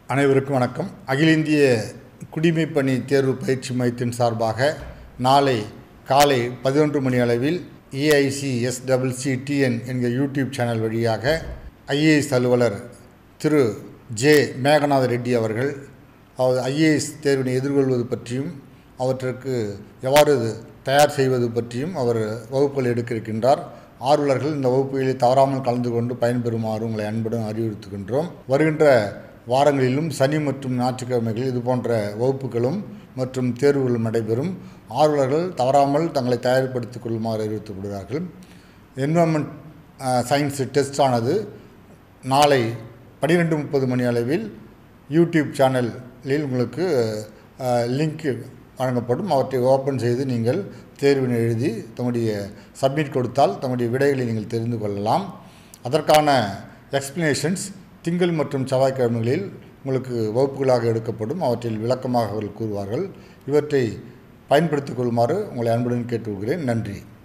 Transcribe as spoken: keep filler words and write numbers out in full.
அனைவருக்கும் வணக்கம். அகில இந்திய குடிமைப்பணி தேர்வு பயிற்சி மையத்தின் சார்பாக நாளை காலை பதினொன்று மணி அளவில் ஏஐசிஎஸ்சிசிடிஎன் என்கிற யூடியூப் சேனல் வழியாக ஐஏஎஸ் அலுவலர் திரு ஜே மேகநாத ரெட்டி அவர்கள் அவர் ஐஏஎஸ் தேர்வினை எதிர்கொள்வது பற்றியும் அவற்றுக்கு எவ்வாறு தயார் செய்வது பற்றியும் அவர் வகுப்புகள் எடுக்க இருக்கின்றார். ஆர்வலர்கள் இந்த வகுப்புகளில் தவறாமல் கலந்து கொண்டு பயன்பெறுமாறு உங்களை அன்புடன் அறிவுறுத்துகின்றோம். வருகின்ற வாரங்களிலும் சனி மற்றும் ஞாயிற்றுக்கிழமைகளில் இதுபோன்ற வகுப்புகளும் மற்றும் தேர்வுகளும் நடைபெறும். ஆர்வலர்கள் தவறாமல் தங்களை தயார்படுத்திக் கொள்ளுமாறு அறிவுறுத்தப்படுகிறார்கள். என்வரன்மெண்ட் சயின்ஸ் டெஸ்ட் ஆனது நாளை பன்னிரெண்டு முப்பது மணி அளவில் யூடியூப் சேனலில் உங்களுக்கு லிங்க் வழங்கப்படும். அவற்றை ஓப்பன் செய்து நீங்கள் தேர்வினை எழுதி தம்முடைய சப்மிட் கொடுத்தால் தம்முடைய விடைகளை நீங்கள் தெரிந்து கொள்ளலாம். அதற்கான எக்ஸ்பிளனேஷன்ஸ் திங்கள் மற்றும் செவ்வாய்க்கிழமைகளில் உங்களுக்கு வகுப்புகளாக எடுக்கப்படும். அவற்றில் விளக்கமாக அவர்கள் கூறுவார்கள். இவற்றை பயன்படுத்திக் கொள்ளுமாறு உங்களை அன்புடன் கேட்டுக்கொள்கிறேன். நன்றி.